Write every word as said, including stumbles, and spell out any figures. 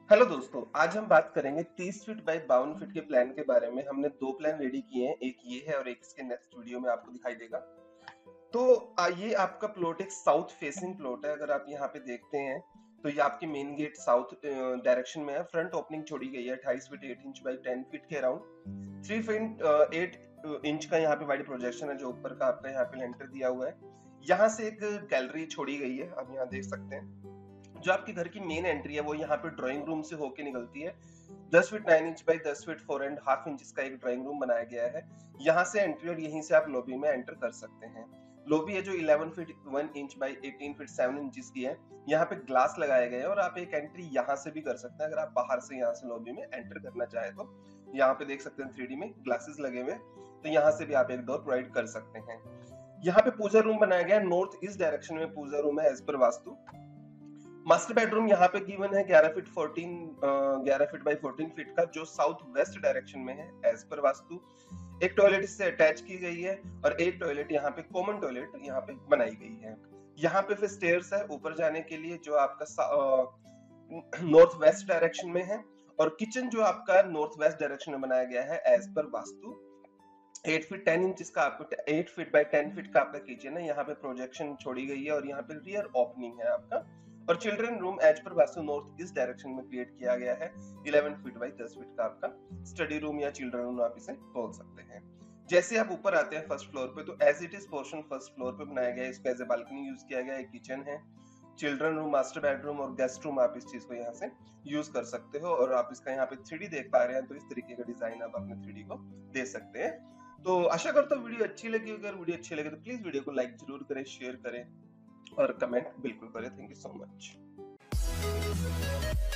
Hello दोस्तों, आज हम बात करेंगे तीस फीट बाय बावन फीट के प्लान के बारे में। हमने दो प्लान रेडी किए हैं, एक ये है और एक इसके नेक्स्ट वीडियो में आपको दिखाई देगा। तो आ, ये आपका प्लॉट एक साउथ फेसिंग प्लॉट है। अगर आप यहाँ पे देखते हैं तो ये आपकी मेन गेट साउथ डायरेक्शन में है। फ्रंट ओपनिंग छोड़ी गई है अट्ठाईस फीट आठ इंच बाई दस फीट के अराउंड। थ्री फीट आठ इंच का यहाँ पे वाइड प्रोजेक्शन है जो ऊपर का आपका यहाँ पे लेंटर दिया हुआ है। यहाँ से एक गैलरी छोड़ी गई है, आप यहाँ देख सकते हैं। जो आपके घर की मेन एंट्री है वो यहाँ पे ड्राइंग रूम से होके निकलती है। दस फीट नौ इंच बाई दस feet four and half inch का एक ड्राइंग रूम बनाया गया है। यहाँ से एंट्री और यहीं से आप लॉबी में एंटर कर सकते हैं। लॉबी है जो ग्यारह फीट एक इंच बाई अठारह फीट सात इंच की है। यहाँ पे ग्लास लगाए गए हैं और आप एक एंट्री यहाँ से भी कर सकते हैं अगर आप बाहर से यहाँ से लॉबी में एंटर करना चाहे तो। यहाँ पे देख सकते हैं थ्री डी में ग्लासेस लगे हुए, तो यहाँ से भी आप एक डोर प्रोवाइड कर सकते हैं। यहाँ पे पूजा रूम बनाया गया है, नॉर्थ ईस्ट डायरेक्शन में पूजा रूम है एज पर वास्तु। मास्टर बेडरूम यहाँ पे गिवन है ग्यारह फीट चौदह ग्यारह फीट बाई चौदह फीट का, जो साउथ वेस्ट डायरेक्शन में है एज पर वास्तु। एक टॉयलेट इससे अटैच की गई है और एक टॉयलेट यहाँ पे कॉमन टॉयलेट यहाँ पे बनाई गई है। यहाँ पे फिर स्टेयर्स है ऊपर जाने के लिए जो आपका नॉर्थ वेस्ट डायरेक्शन में है। और किचन जो आपका नॉर्थ वेस्ट डायरेक्शन में बनाया गया है एज पर वास्तु। आठ फीट दस इंच का आपको आठ फीट बाय दस फीट का आपका किचन है। यहाँ पे प्रोजेक्शन छोड़ी गई है और यहाँ पे रियर ओपनिंग है आपका। और चिल्ड्रन रूम एज पर वास्तु नॉर्थ ईस्ट डायरेक्शन में क्रिएट किया गया है। ग्यारह फीट बाय दस फीट का आपका स्टडी रूम या चिल्ड्रन रूम आप इसे बोल सकते हैं। जैसे आप ऊपर आते हैं फर्स्ट फ्लोर पे तो as it is portion first floor पे बनाया गया है। इसको एज ए बालकनी यूज किया गया है। किचन है, चिल्ड्रन रूम, मास्टर बेडरूम और गेस्ट रूम, आप इस चीज को यहाँ से यूज कर सकते हो। और आप इसका यहाँ पे थ्री डी देख पा रहे हैं तो इस तरीके का डिजाइन आप अपने थ्री डी को दे सकते हैं। तो आशा करता हूँ वीडियो अच्छी लगी। अगर वीडियो अच्छी लगे तो प्लीज वीडियो को लाइक जरूर करें, शेयर करें और कमेंट बिल्कुल करें। Thank you so much.